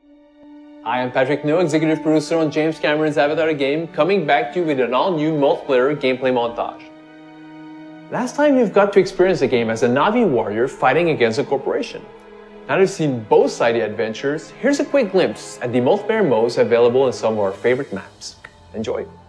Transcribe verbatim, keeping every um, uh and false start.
I am Patrick No, executive producer on James Cameron's Avatar game, coming back to you with an all-new multiplayer gameplay montage. Last time you've got to experience the game as a Na'vi warrior fighting against a corporation. Now that you've seen both side adventures, here's a quick glimpse at the multiplayer modes available in some of our favorite maps. Enjoy!